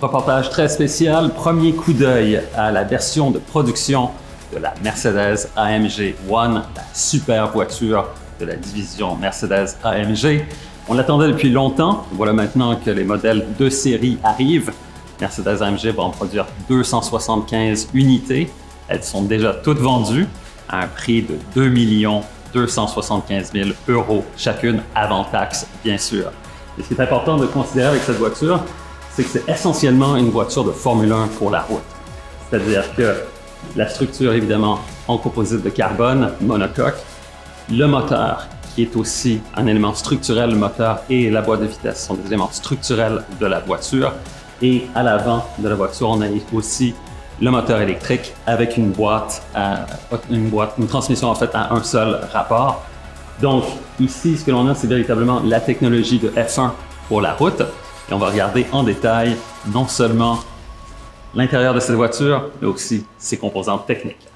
Reportage très spécial, premier coup d'œil à la version de production de la Mercedes AMG One, la super voiture de la division Mercedes AMG. On l'attendait depuis longtemps, voilà maintenant que les modèles de série arrivent. Mercedes AMG va en produire 275 unités. Elles sont déjà toutes vendues à un prix de 2 275 000 € chacune, avant taxe, bien sûr. Et ce qui est important de considérer avec cette voiture, c'est que c'est essentiellement une voiture de Formule 1 pour la route. C'est-à-dire que la structure, évidemment, en composite de carbone, monocoque, le moteur, qui est aussi un élément structurel, le moteur et la boîte de vitesse sont des éléments structurels de la voiture. Et à l'avant de la voiture, on a aussi le moteur électrique avec une transmission en fait à un seul rapport. Donc ici, ce que l'on a, c'est véritablement la technologie de F1 pour la route. Et on va regarder en détail non seulement l'intérieur de cette voiture, mais aussi ses composantes techniques.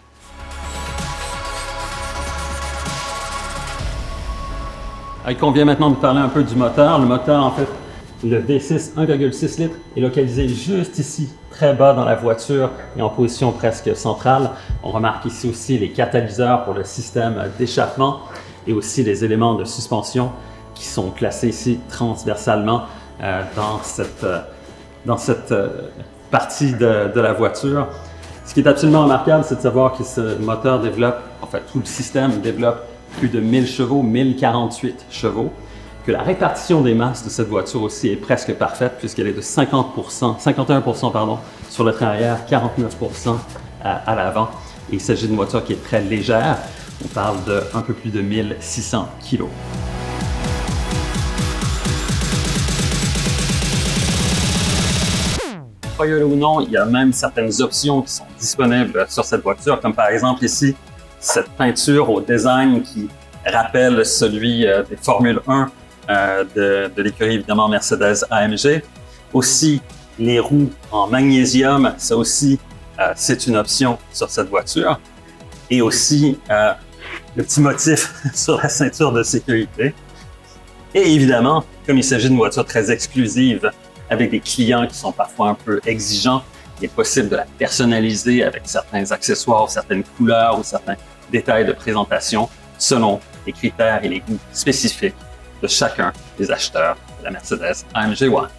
Il convient maintenant de parler un peu du moteur. Le moteur, en fait, le V6 1,6 litres est localisé juste ici, très bas dans la voiture et en position presque centrale. On remarque ici aussi les catalyseurs pour le système d'échappement et aussi les éléments de suspension qui sont placés ici transversalement dans cette partie de la voiture. Ce qui est absolument remarquable, c'est de savoir que ce moteur développe, en fait tout le système développe plus de 1000 chevaux, 1048 chevaux, que la répartition des masses de cette voiture aussi est presque parfaite puisqu'elle est de 51% pardon, sur le train arrière, 49% à l'avant. Et il s'agit d'une voiture qui est très légère. On parle de un peu plus de 1600 kg. Croyez-le ou non, il y a même certaines options qui sont disponibles sur cette voiture, comme par exemple ici, cette peinture au design qui rappelle celui des Formule 1 de l'écurie évidemment Mercedes AMG. Aussi, les roues en magnésium, ça aussi, c'est une option sur cette voiture. Et aussi, le petit motif sur la ceinture de sécurité. Et évidemment, comme il s'agit d'une voiture très exclusive, avec des clients qui sont parfois un peu exigeants, il est possible de la personnaliser avec certains accessoires, certaines couleurs ou certains détails de présentation selon les critères et les goûts spécifiques de chacun des acheteurs de la Mercedes AMG One.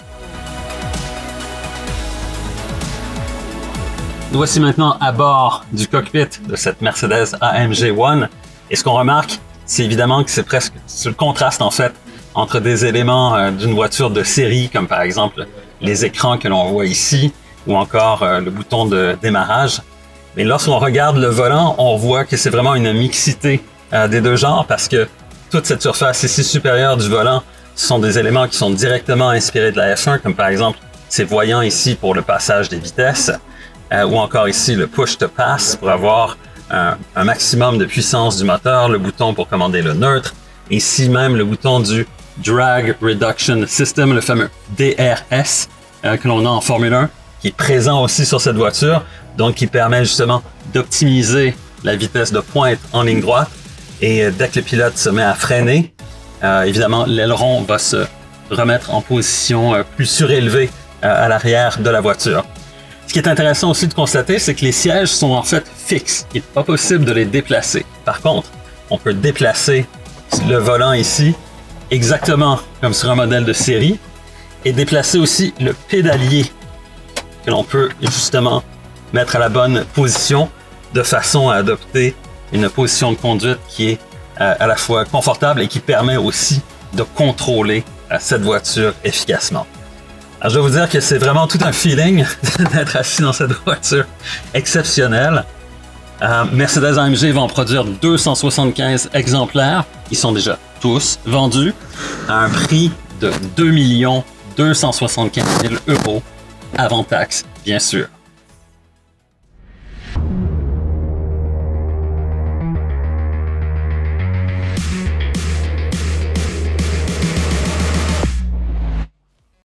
Nous voici maintenant à bord du cockpit de cette Mercedes AMG One. Et ce qu'on remarque, c'est évidemment que c'est presque le contraste en fait entre des éléments d'une voiture de série, comme par exemple les écrans que l'on voit ici, ou encore le bouton de démarrage. Mais lorsqu'on regarde le volant, on voit que c'est vraiment une mixité des deux genres parce que toute cette surface ici supérieure du volant sont des éléments qui sont directement inspirés de la F1, comme par exemple ces voyants ici pour le passage des vitesses, ou encore ici le push to pass pour avoir un maximum de puissance du moteur, le bouton pour commander le neutre, et ici même le bouton du Drag Reduction System, le fameux DRS que l'on a en Formule 1, qui est présent aussi sur cette voiture, donc qui permet justement d'optimiser la vitesse de pointe en ligne droite. Et dès que le pilote se met à freiner, évidemment, l'aileron va se remettre en position plus surélevée à l'arrière de la voiture. Ce qui est intéressant aussi de constater, c'est que les sièges sont en fait fixes. Il n'est pas possible de les déplacer. Par contre, on peut déplacer le volant ici, exactement comme sur un modèle de série, et déplacer aussi le pédalier que l'on peut justement mettre à la bonne position de façon à adopter une position de conduite qui est à la fois confortable et qui permet aussi de contrôler cette voiture efficacement. Alors, je dois vous dire que c'est vraiment tout un feeling d'être assis dans cette voiture exceptionnelle. Mercedes AMG va en produire 275 exemplaires. Ils sont déjà tous vendus à un prix de 2 275 000 € avant taxe, bien sûr.